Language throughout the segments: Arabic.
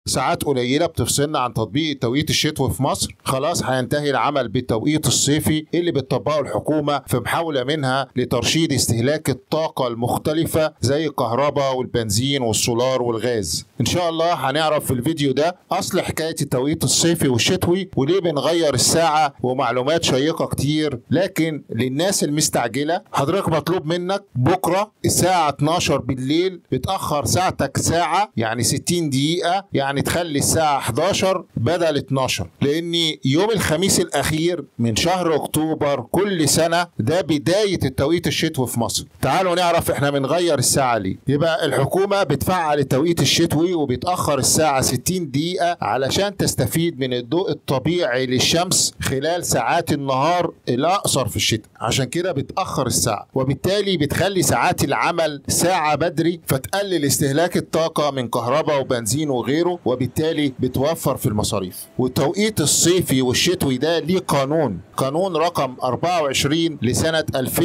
ساعات قليلة بتفصلنا عن تطبيق التوقيت الشتوي في مصر. خلاص هينتهي العمل بالتوقيت الصيفي اللي بتطبقه الحكومة في محاولة منها لترشيد استهلاك الطاقة المختلفة زي الكهرباء والبنزين والسولار والغاز. ان شاء الله هنعرف في الفيديو ده اصل حكاية التوقيت الصيفي والشتوي وليه بنغير الساعة ومعلومات شيقة كتير. لكن للناس المستعجلة حضرتك مطلوب منك بكرة الساعة 12 بالليل بتأخر ساعتك ساعة، يعني 60 دقيقة، يعني تخلي الساعة 11 بدل 12، لأن يوم الخميس الأخير من شهر أكتوبر كل سنة ده بداية التوقيت الشتوي في مصر. تعالوا نعرف احنا بنغير الساعة ليه. يبقى الحكومة بتفعل التوقيت الشتوي وبتأخر الساعة 60 دقيقة علشان تستفيد من الضوء الطبيعي للشمس خلال ساعات النهار الأقصر في الشتاء، عشان كده بتأخر الساعة، وبالتالي بتخلي ساعات العمل ساعة بدري، فتقلل استهلاك الطاقة من كهرباء وبنزين وغيره، وبالتالي بتوفر في المصاريف. والتوقيت الصيفي والشتوي ده ليه قانون رقم 24 لسنة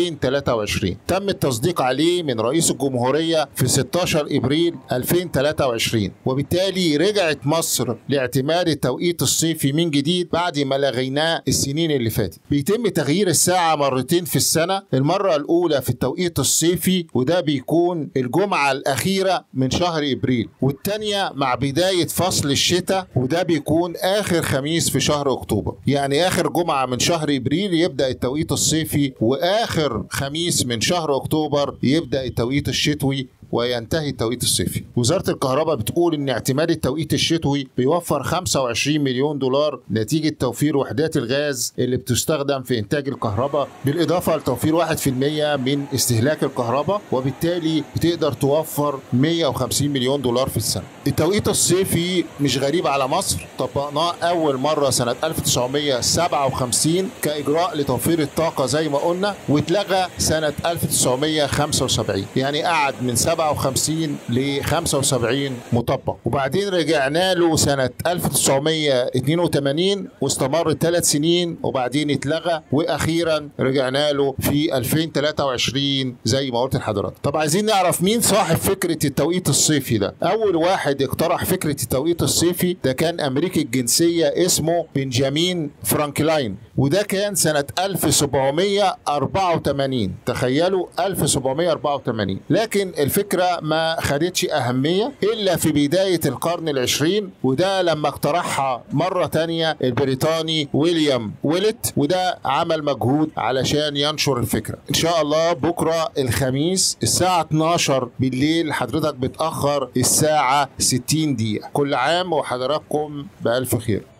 2023 تم التصديق عليه من رئيس الجمهورية في 16 إبريل 2023، وبالتالي رجعت مصر لاعتماد التوقيت الصيفي من جديد بعد ما لغيناه السنين اللي فاتت. بيتم تغيير الساعة مرتين في السنة، المرة الأولى في التوقيت الصيفي وده بيكون الجمعة الأخيرة من شهر إبريل، والتانية مع بداية فصل الشتاء وده بيكون آخر خميس في شهر أكتوبر. يعني آخر جمعة من شهر إبريل يبدأ التوقيت الصيفي، وآخر خميس من شهر أكتوبر يبدأ التوقيت الشتوي وينتهي التوقيت الصيفي. وزارة الكهرباء بتقول ان اعتماد التوقيت الشتوي بيوفر 25 مليون دولار نتيجة توفير وحدات الغاز اللي بتستخدم في انتاج الكهرباء، بالاضافة لتوفير 1% من استهلاك الكهرباء، وبالتالي بتقدر توفر 150 مليون دولار في السنة. التوقيت الصيفي مش غريب على مصر، طبقناه اول مرة سنة 1957 كاجراء لتوفير الطاقة زي ما قلنا، واتلغى سنة 1975، يعني قعد من 57 ل 75 مطبق، وبعدين رجعنا له سنة 1982 واستمر 3 سنين وبعدين اتلغى، واخيرا رجعنا له في 2023 زي ما قلت لحضرتك. طب عايزين نعرف مين صاحب فكرة التوقيت الصيفي ده. اول واحد اقترح فكرة التوقيت الصيفي ده كان امريكي الجنسية اسمه بنجامين فرانكلاين، وده كان سنة 1784. تخيلوا 1784. لكن الفكرة ما خدتش أهمية إلا في بداية القرن العشرين، وده لما اقترحها مرة تانية البريطاني ويليام ويلت، وده عمل مجهود علشان ينشر الفكرة. إن شاء الله بكرة الخميس الساعة 12 بالليل حضرتك بتأخر الساعة 60 دقيقة. كل عام وحضراتكم بألف خير.